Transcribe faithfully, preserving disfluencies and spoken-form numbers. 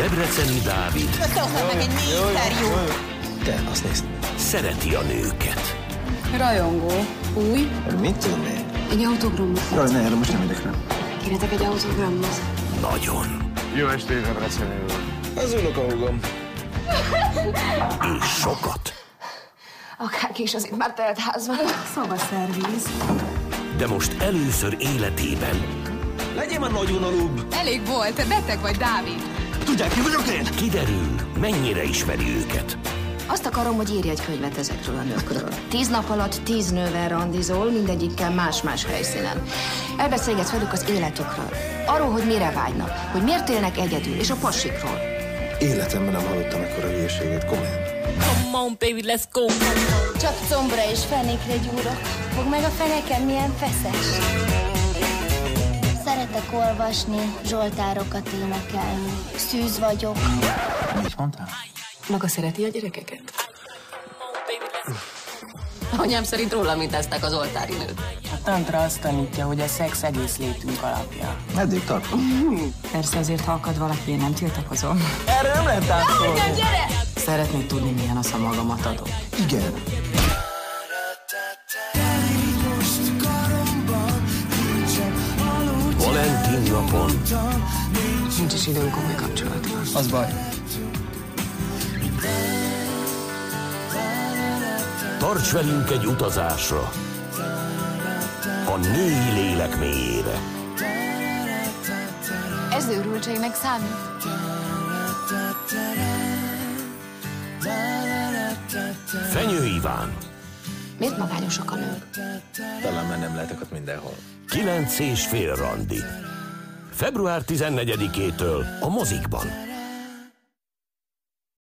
Debreceni Dávid. Összehoztam meg egy mi interjú. Te, azt nézd. Szereti a nőket. Rajongó. Új? Mit tudnék? Egy autogramot. Jaj, ne, erre most nem megyek rá. Kérhetek egy autogramot? Nagyon. Jó estét, Debreceni úr. Az unokahúgom. És sokat. Akárki is, az itt már telt ház van. Szobaszerviz. De most először életében Legyél már nagy unalúbb. Elég volt, te beteg vagy, Dávid. Tudják, ki vagyok én? kiderül, mennyire ismeri őket. Azt akarom, hogy írj egy könyvet ezekről a nőkről. Tíz nap alatt tíz nővel randizol, mindegyikkel más-más helyszínen. Elbeszélgetsz velük az életükről. Arról, hogy mire vágynak, hogy miért élnek egyedül, és a passikról. Életemben nem hallottam ekkora hülyeséget, komolyan. Come on, baby, let's go. Csak combra és fenékre gyúrok. Fogd meg a fenekem, milyen feszes. Szeretek olvasni, zsoltárokat énekelni. Szűz vagyok. Mit mondtál? Maga szereti a gyerekeket? Anyám szerint róla mintázták az oltári nőt. A tantra azt tanítja, hogy a szex egész létünk alapja. Meddig tart? Persze azért, ha akad valaki, én nem tiltakozom. Erre nem lehet táncolni. Szeretnéd tudni, milyen az, ha magamat adom? Igen. Valentin napon Nincs is időm komoly kapcsolatra. Az baj. tarts velünk egy utazásra a női lélek mélyére. Ez őrültségnek számít. Fenyő Iván. Miért magányosak a nők? Talán már nem lehetek ott mindenhol. Kilenc és fél randi. február tizennegyedikétől a mozikban.